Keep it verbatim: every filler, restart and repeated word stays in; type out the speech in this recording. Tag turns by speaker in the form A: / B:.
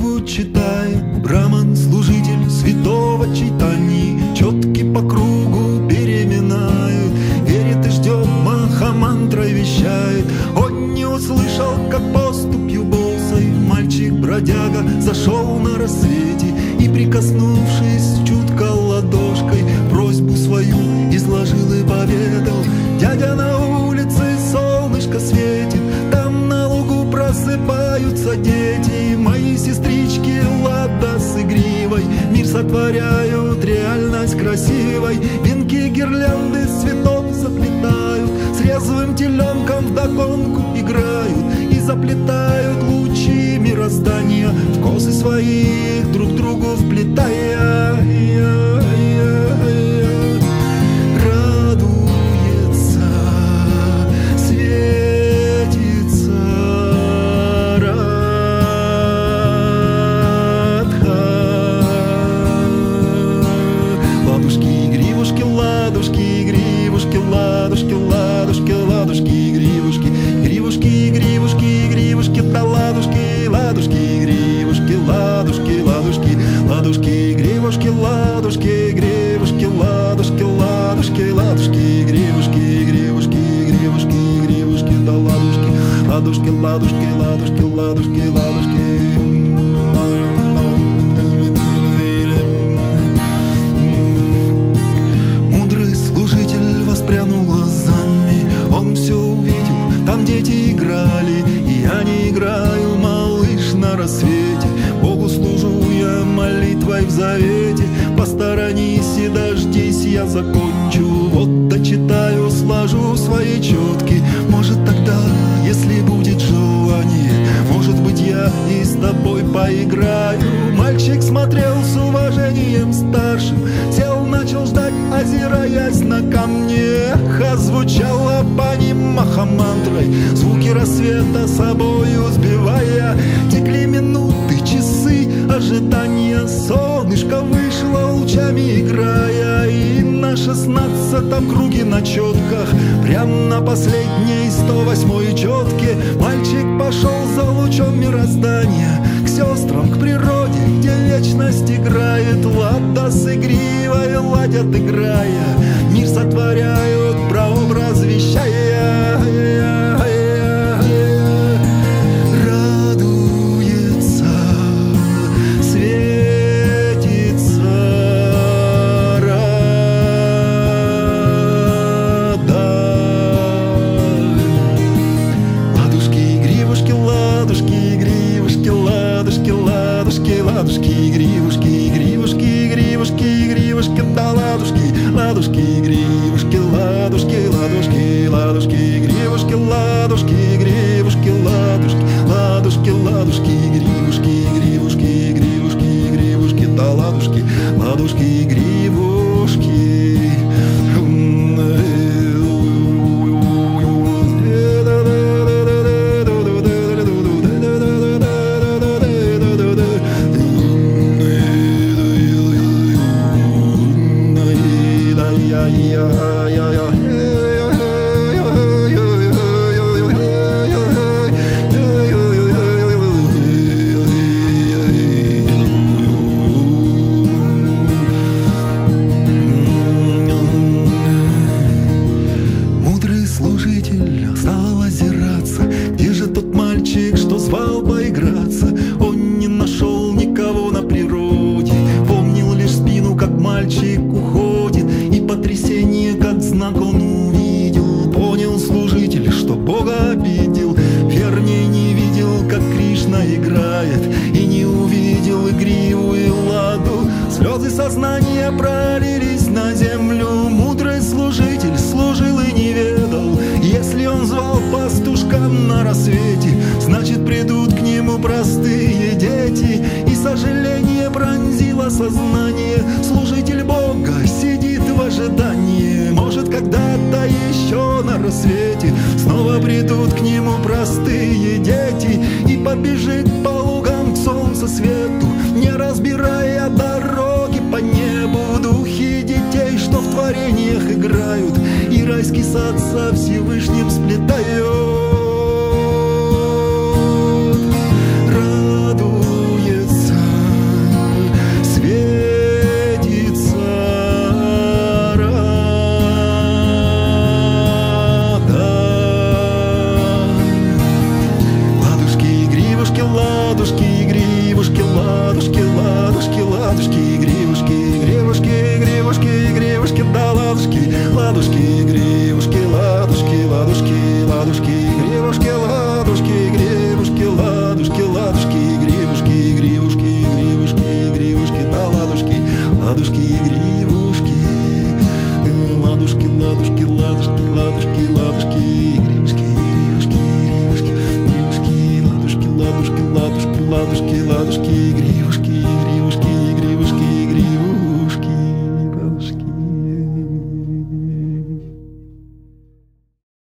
A: молитву читает браман, служитель святого читания, четки по кругу переминает, верит и ждет, махамантрой вещает. Он не услышал, как поступью босой мальчик-бродяга зашел на рассвете и, прикоснувшись чутко ладошкой, просьбу свою изложил и поведал. Дядя, на улице солнышко светит, там на лугу просыпаются дети, мои сестрички лада с игривой мир сотворяют, реальность красивой, венки гирлянды цветов заплетают, с резвым теленком вдогонку играют и заплетают лучи мироздания в косы своих, друг другу вплетая. Радуется, светится Радха. Ладушки, игривушки, ладушки, игривушки, ладушки, ладушки, ладушки, игривушки, игривушки, игривушки, игривушки, да ладушки, ладушки, игривушки, ладушки, ладушки, ладушки, игривушки, ладушки, игривушки, ладушки, ладушки, ладушки, игривушки, игривушки, игривушки, игривушки, да ладушки, ладушки, ладушки, ладушки, ладушки, ладушки. Мудрый служитель воспрянул глазами, он все увидел, там дети играли, и я не играю, малыш, на рассвете. Богу служу я молитвой в завете, посторонись и дождись, я закончу. Вот дочитаю, сложу свои четки, может тогда, если будет желание, может быть, я и с тобой поиграю. Мальчик смотрел с уважением старшим, сел, начал ждать, озираясь на камне. Ха звучала по ним махамантрой, звуки рассвета собою сбивая. Текли минуты, часы ожидания, солнышко вышло лучами играя, и на шестнадцатом круге на четках, прям на последней сто восьмой четке, мальчик пошел за лучом мироздания к сестрам, к природе, где вечность играет. Лада с игривой ладят, играя, мир сотворяют, прообраз вещая. Радуется, светится Рада. Ладушки, игривушки, ладушки, игривушки, ладушки, ладушки, ладушки, игривушки, игривушки, игривушки, игривушки, да ладушки, ладушки, игривушки, ладушки, ладушки, ладушки, игривушки, ладушки, игривушки, ладушки, ладушки, ладушки, игривушки, игривушки, игривушки, игривушки, да ладушки, ладушки, игривушки. Мудрый служитель стал озираться, где же тот мальчик, что звал поиграться? Он не нашел никого на природе, помнил лишь спину, как мальчик уходит, и потрясение, как знак он увидел. Понял служитель, что Бога обидел, вернее не видел, как Кришна играет, и не увидел игривую ладу. Слезы сознания пролились на землю, мудрый служитель служил и не ведал. Если он звал пастушкам на рассвете, значит придут к нему простые дети, и сожаление пронзило сознание. Служитель Бога сидит в ожидании, может когда-то еще на рассвете снова придут к нему простые дети, и побежит по лугам к солнцу свету, не разбирая дороги по небу. Духи детей, что в творениях играют, и райский сад со Всевышним сплетают. Радуется, ладушки, гривушки, ладушки, ладушки, ладушки, гривушки, ладушки, гривушки, ладушки, ладушки, гривушки, гривушки, гривушки, гривушки, да ладушки, ладушки, гривушки, ладушки, ладушки, ладушки, ладушки, ладушки, гривушки, гривушки, гривушки, гривушки, ладушки, ладушки, ладушки, ладушки, ладушки, гривушки, гривушки.